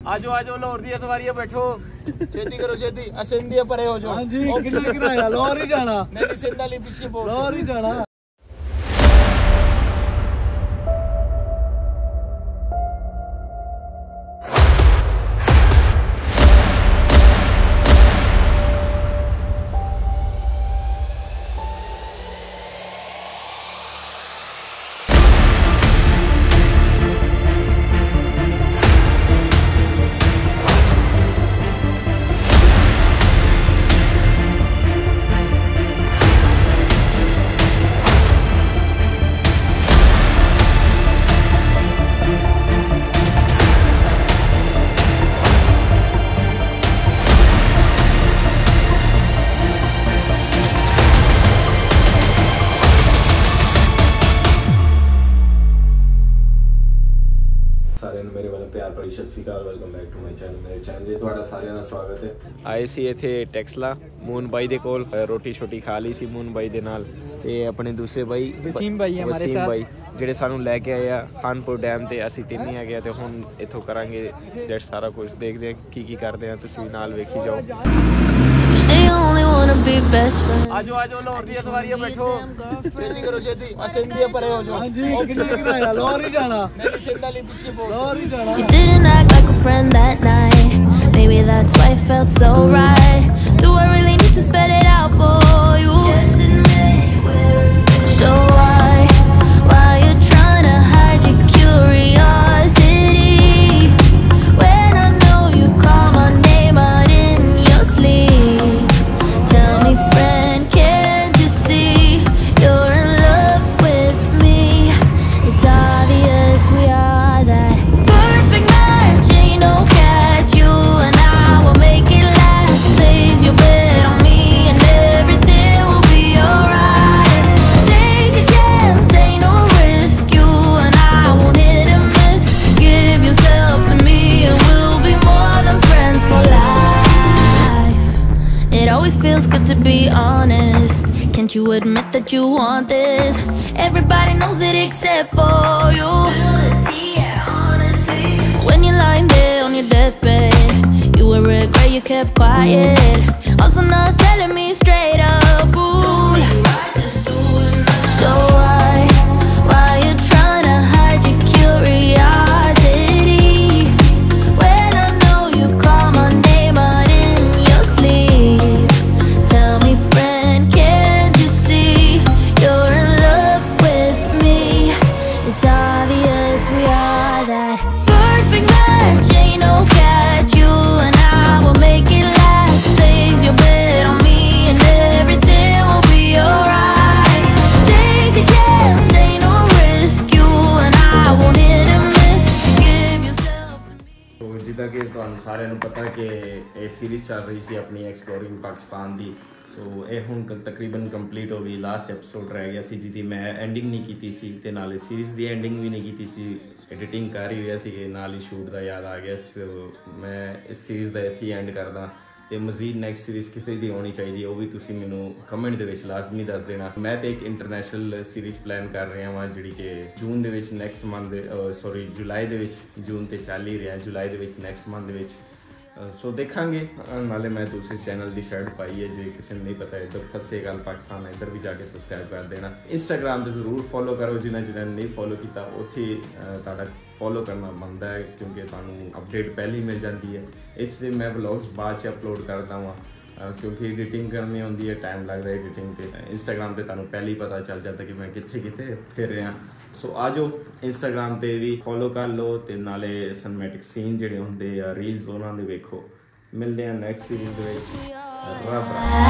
आजो आजो लाहौर दी सवारियां बैठो छेती करो छेती सिंध परे हो जाओ। हां जी कितना किराया लाहौर ही जाना नहीं सिंध वाली पीछे लाहौर ही जाना। मेरे वाला प्यार भरी Sat Sri Akal welcome back to my channel. मेरे चैनल ते ਤੁਹਾਡਾ ਸਾਰਿਆਂ ਦਾ ਸਵਾਗਤ ਹੈ। ਆਏ ਸੀ ਇੱਥੇ ਟੈਕਸਲਾ ਮੂਨ ਬਾਈ ਦੇ ਕੋਲ ਰੋਟੀ ਛੋਟੀ ਖਾ ਲਈ ਸੀ ਮੂਨ ਬਾਈ ਦੇ ਨਾਲ ਤੇ ਆਪਣੇ ਦੂਸਰੇ ਬਾਈ ਵਸੀਮ ਬਾਈ ਹਮਾਰੇ ਸਾਥ ਬਾਈ ਜਿਹੜੇ ਸਾਨੂੰ ਲੈ ਕੇ ਆਏ ਆ ਖਾਨਪੁਰ ਡੈਮ ਤੇ ਅਸੀਂ ਤਿੰਨ ਹੀ ਆ ਗਏ ਤੇ ਹੁਣ ਇੱਥੋਂ ਕਰਾਂਗੇ ਜੈਟ ਸਾਰਾ ਕੁਝ ਦੇਖਦੇ ਆ ਕੀ ਕਰਦੇ ਆ ਤੁਸੀਂ ਨਾਲ ਵੇਖੀ ਜਾਓ। आजो आजो लाहौर दी सवारियां बैठो छेती करो छेती सिंध परे हो जाओ। हां जी कितना किराया लाहौर ही जाना नहीं सिंध वाली पीछे लाहौर ही जाना। You didn't act like a friend that night, maybe that's why it felt so right. Do I really need to spell it out for you? Just admit we're so why you trying to hide your curiosity when I know you call my name out in your sleep? Tell me friend, can't you see you're in love with me? It's obvious we are that perfect match, ain't no catch. You and I will make it last. Place your bet on me and everything will be alright. Take a chance, ain't no risk. You and I won't hit and miss. Give yourself to me and we'll be more than friends for life. It always feels good to be honest. Can't you admit that you want this? Everybody knows it except for you. When you're lying there on your deathbed, you will regret you kept quiet. Also not telling me straight up, cool. So why you trying to hide your curiosity when I know you call my name out in your sleep? Tell me friend, can't you see you're in love with me? It's obvious we are that perfect match, ain't no catch. You and I will make it last. Place your bet on me and everything will be alright. Take a chance, ain't no risk. You and I won't hit and miss. Give yourself to me. तो जिदा कि ਤੁਹਾਨੂੰ ਸਾਰਿਆਂ ਨੂੰ ਪਤਾ ਕਿ ਇਹ series ਚੱਲ ਰਹੀ ਸੀ ਆਪਣੀ ਐਕਸਪਲੋਰਿੰਗ ਪਾਕਿਸਤਾਨ ਦੀ। ਸੋ ਇਹ ਹੁਣ ਤਕਰੀਬਨ ਕੰਪਲੀਟ ਹੋ ਗਈ। ਲਾਸਟ ਐਪੀਸੋਡ ਰਹਿ ਗਿਆ ਸੀ ਜਿਹਦੀ ਮੈਂ ਐਂਡਿੰਗ ਨਹੀਂ ਕੀਤੀ ਸੀ ਤੇ ਨਾਲੇ ਸੀਰੀਜ਼ ਦੀ ਐਂਡਿੰਗ ਵੀ ਨਹੀਂ ਕੀਤੀ ਸੀ। ਐਡੀਟਿੰਗ ਕਰ ਹੀ ਰਿਹਾ ਸੀ ਕਿ ਨਾਲ ਹੀ ਸ਼ੂਟ ਦਾ ਯਾਦ ਆ ਗਿਆ। ਸੋ ਮੈਂ ਇਸ ਸੀਰੀਜ਼ ਦਾ ਇੱਥੇ ਐਂਡ ਕਰਦਾ ਤੇ ਮਜ਼ੀਦ ਨੈਕਸਟ ਸੀਰੀਜ਼ ਕਿਸੇ ਦੀ ਹੋਣੀ ਚਾਹੀਦੀ ਉਹ ਵੀ ਤੁਸੀਂ ਮੈਨੂੰ ਕਮੈਂਟ ਦੇ ਵਿੱਚ ਲਾਜ਼ਮੀ ਦੱਸ ਦੇਣਾ। ਮੈਂ ਤੇ ਇੱਕ ਇੰਟਰਨੈਸ਼ਨਲ ਸੀਰੀਜ਼ ਪਲਾਨ ਕਰ ਰਿਹਾ ਹਾਂ ਜਿਹੜੀ ਕਿ ਜੂਨ ਦੇ ਵਿੱਚ ਨੈਕਸਟ ਮੰਥ ਦੇ ਜੁਲਾਈ ਦੇ ਵਿੱਚ ਜੂਨ ਤੇ ਚੱਲ ਹੀ ਰਿਹਾ ਜੁਲਾਈ ਦੇ ਵਿੱਚ ਨੈਕਸਟ ਮੰਥ ਦੇ ਵਿੱਚ। ਸੋ ਦੇਖਾਂਗੇ। ਨਾਲੇ ਮੈਂ ਦੂਸਰੇ ਚੈਨਲ ਦੀ ਸ਼ਰਟ ਪਾਈ ਹੈ ਜੇ ਕਿਸੇ ਨੂੰ ਨਹੀਂ ਪਤਾ ਇੱਧਰ ਫਸੇ ਗੱਲ ਪਾਕਿਸਤਾਨ ਇੱਧਰ ਵੀ ਜਾ ਕੇ ਸਬਸਕ੍ਰਾਈਬ ਕਰ ਦੇਣਾ। ਇੰਸਟਾਗ੍ਰਾਮ 'ਤੇ ਜ਼ਰੂਰ ਫੋਲੋ ਕਰੋ ਜਿਨ੍ਹਾਂ ਨੇ ਨਹੀਂ ਫੋਲੋ ਕੀਤਾ ਉੱਥੇ ਤੁਹਾਡਾ ਫੋਲੋ ਕਰਨਾ ਬਣਦਾ ਹੈ ਕਿਉਂਕਿ ਤੁਹਾਨੂੰ ਅਪਡੇਟ ਪਹਿਲਾਂ ਹੀ ਮਿਲ ਜਾਂਦੀ ਹੈ। ਇੱਥੇ ਮੈਂ ਵਲੌਗਸ ਬਾਅਦ 'ਚ ਅਪਲੋਡ ਕਰਦਾ ਹਾਂ ਕਿਉਂਕਿ ਐਡੀਟਿੰਗ ਕਰਨੀ ਹੁੰਦੀ ਹੈ ਟਾਈਮ ਲੱਗਦਾ ਐਡੀਟਿੰਗ 'ਤੇ। ਇੰਸਟਾਗ੍ਰਾਮ 'ਤੇ ਤੁਹਾਨੂੰ ਪਹਿਲਾਂ ਹੀ ਪਤਾ ਚੱਲ ਜਾਂਦਾ ਕਿ ਮੈਂ ਕਿੱਥੇ ਕਿੱਥੇ ਫਿਰ ਰਿਹਾ। ਸੋ ਆ ਜਾਓ ਇੰਸਟਾਗ੍ਰਾਮ 'ਤੇ ਵੀ ਫੋਲੋ ਕਰ ਲਓ ਤੇ ਨਾਲੇ ਸਿਨੇਮੈਟਿਕ ਸੀਨ ਜਿਹੜੇ ਹੁੰਦੇ ਆ ਰੀਲਸ ਉਹਨਾਂ ਦੇ ਵੇਖੋ। ਮਿਲਦੇ ਆ ਨੈਕਸਟ ਸੀਰੀਜ਼ ਦੇ ਵਿੱਚ। ਰੱਬ